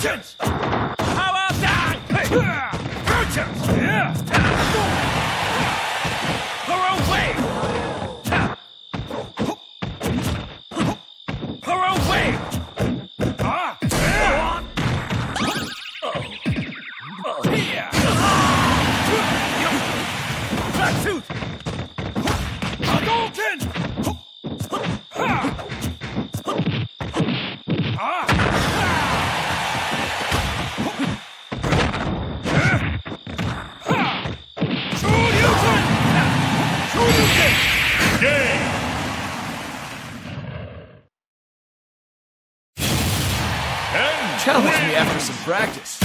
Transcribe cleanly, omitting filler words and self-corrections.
How about that? Her own way! Her own way! Black suit! Golden! Challenge me after some practice.